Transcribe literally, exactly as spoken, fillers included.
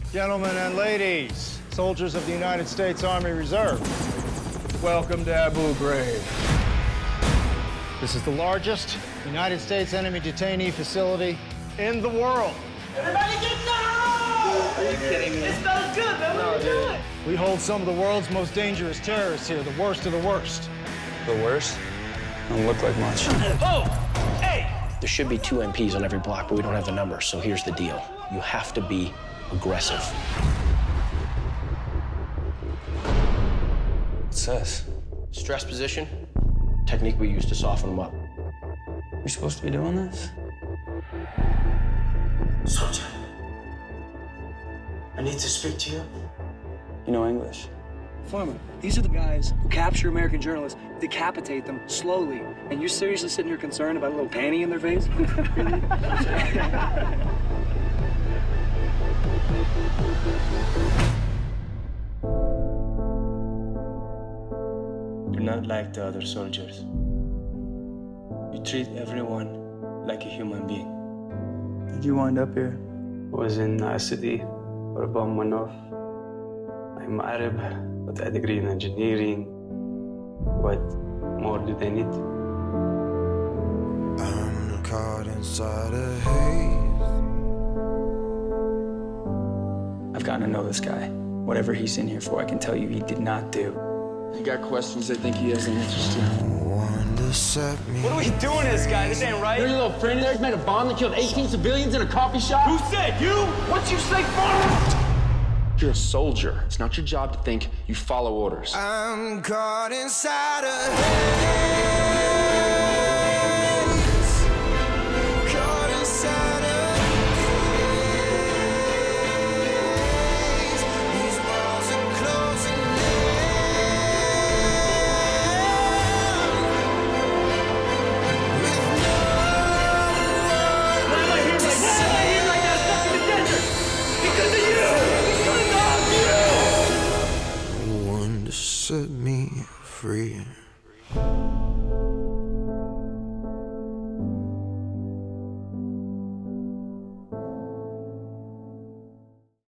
Gentlemen and ladies, soldiers of the United States Army Reserve, welcome to Abu Ghraib. This is the largest United States enemy detainee facility in the world. Everybody get down! Are you kidding me? It smells good, man. What are you doing? We hold some of the world's most dangerous terrorists here, the worst of the worst. The worst? Don't look like much. Oh! Hey! There should be two M Ps on every block, but we don't have the numbers, so here's the deal. You have to be aggressive. What's this? Stress position, technique we use to soften them up. You're supposed to be doing this? Soldier, I need to speak to you. You know English? Foreman, these are the guys who capture American journalists, decapitate them slowly, and you're seriously sitting here concerned about a little panty in their face? You're not like the other soldiers. You treat everyone like a human being. How'd you wind up here? I was in a city where a bomb went off. I'm Arab, with a degree in engineering. What more do they need? I'm caught inside a haze. I've gotten to know this guy. Whatever he's in here for, I can tell you he did not do. You got questions they think he has the answers to. One to set me. What are we doing to this guy? This ain't right. Your little friend there made a bomb that killed eighteen civilians in a coffee shop? Who said? You? What you say, Farmer? You're a soldier. It's not your job to think. You follow orders. I'm caught inside a haze. Caught inside a haze. These walls are closing in. With no Why am I here like that? Why am I here like that stuck in the desert? Because of you! Because of you! one to set me free.